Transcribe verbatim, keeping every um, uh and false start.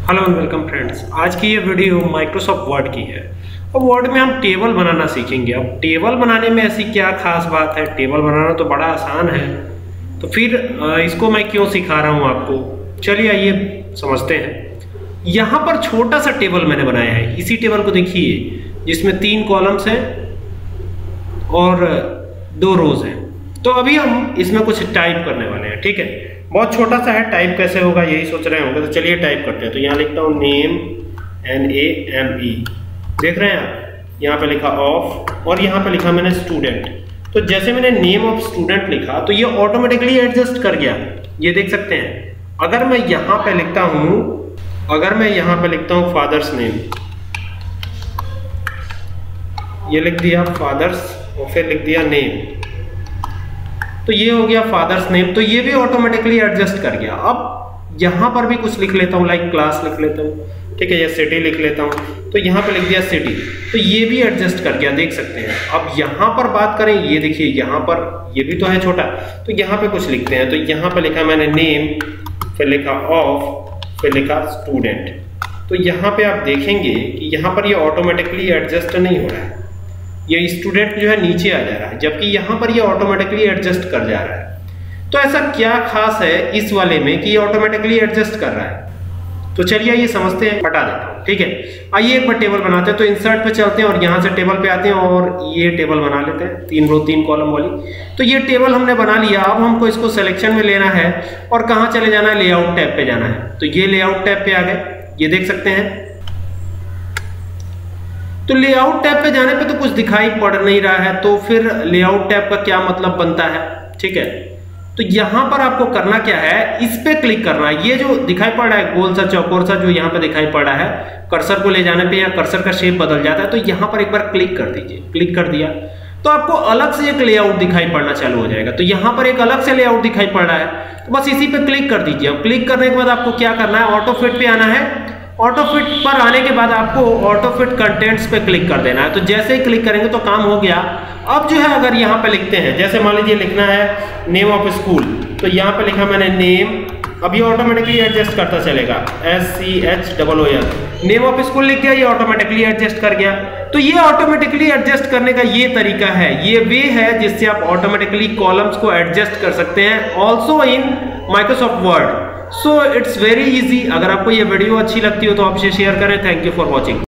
Hello and welcome friends. आज की ये वीडियो माइक्रोसॉफ्ट वर्ड की है और वर्ड में हम टेबल बनाना सीखेंगे। अब टेबल बनाने में ऐसी क्या खास बात है, टेबल बनाना तो बड़ा आसान है, तो फिर इसको मैं क्यों सिखा रहा हूँ आपको, चलिए आइए समझते हैं। यहाँ पर छोटा सा टेबल मैंने बनाया है। इसी टेबल को देखिए जिसमें तीन कॉलम्स हैं और दो रोज हैं। तो अभी हम इसमें कुछ टाइप करने वाले हैं, ठीक है। बहुत छोटा सा है, टाइप कैसे होगा यही सोच रहे होंगे, तो चलिए टाइप करते हैं। तो यहाँ लिखता हूँ name, N A M E, देख रहे हैं आप, यहाँ पे लिखा ऑफ और यहाँ पे लिखा मैंने स्टूडेंट। तो जैसे मैंने नेम ऑफ स्टूडेंट लिखा तो ये ऑटोमेटिकली एडजस्ट कर गया, ये देख सकते हैं। अगर मैं यहाँ पे लिखता हूँ अगर मैं यहाँ पे लिखता हूँ फादर्स नेम, ये लिख दिया फादर्स और फिर लिख दिया नेम, तो ये हो गया फादर्स नेम। तो ये भी ऑटोमेटिकली एडजस्ट कर गया। अब यहाँ पर भी कुछ लिख लेता हूँ, लाइक क्लास लिख लेता हूँ, ठीक है, या सिटी लिख लेता हूँ, तो यहाँ पे लिख दिया सिटी, तो ये भी एडजस्ट कर गया, देख सकते हैं। अब यहाँ पर बात करें, ये देखिए यहाँ पर ये भी तो है छोटा, तो यहाँ पे कुछ लिखते हैं। तो यहाँ पे लिखा मैंने नेम, फिर लिखा ऑफ, फिर लिखा स्टूडेंट। तो यहाँ पे आप देखेंगे कि यहाँ पर ये ऑटोमेटिकली एडजस्ट नहीं हो रहा है, ये स्टूडेंट जो है नीचे आ जा रहा है, जबकि यहाँ पर ये ऑटोमेटिकली एडजस्ट कर जा रहा है। तो ऐसा क्या खास है इस वाले में कि ये ऑटोमेटिकली एडजस्ट कर रहा है, तो चलिए ये समझते हैं, हटा देता हूँ, ठीक है। आइए एक बार टेबल बनाते हैं। तो इंसर्ट पे चलते हैं और यहाँ से टेबल पे आते हैं और ये टेबल बना लेते हैं, तीन रो तीन कॉलम वाली। तो ये टेबल हमने बना लिया। अब हमको इसको सिलेक्शन में लेना है और कहाँ चले जाना है, लेआउट टैब पे जाना है। तो ये लेआउट टैब पे आ गए, ये देख सकते हैं। तो लेआउट टैब पे जाने पे तो कुछ दिखाई पड़ नहीं रहा है, तो फिर लेआउट टैब का क्या मतलब बनता है, ठीक है। तो यहां पर आपको करना क्या है, इस पे क्लिक करना है। ये जो दिखाई पड़ रहा है गोल सा चौकोर सा जो यहाँ पे दिखाई पड़ रहा है, कर्सर को ले जाने पे या कर्सर का शेप बदल जाता है, तो यहाँ पर एक बार क्लिक कर दीजिए। क्लिक कर दिया तो आपको अलग से एक लेआउट दिखाई पड़ना चालू हो जाएगा। तो यहाँ पर एक अलग से लेआउट दिखाई पड़ रहा है, तो बस इसी पे क्लिक कर दीजिए। अब क्लिक करने के बाद आपको क्या करना है, ऑटो फिट पे आना है। ऑटो फिट पर आने के बाद आपको ऑटो फिट कंटेंट्स पे क्लिक कर देना है। तो जैसे ही क्लिक करेंगे तो काम हो गया। अब जो है अगर यहाँ पे लिखते हैं, जैसे मान लीजिए लिखना है नेम ऑफ स्कूल, तो यहाँ पे लिखा मैंने नेम, अब ये ऑटोमेटिकली एडजस्ट करता चलेगा, S C H double O L, name of school लिख गया, ये ऑटोमेटिकली एडजस्ट कर गया। तो ये ऑटोमेटिकली एडजस्ट करने का ये तरीका है, ये वे है जिससे आप ऑटोमेटिकली कॉलम्स को एडजस्ट कर सकते हैं, also in Microsoft Word. So it's very easy. अगर आपको ये वीडियो अच्छी लगती हो तो आप इसे शेयर करें। Thank you for watching.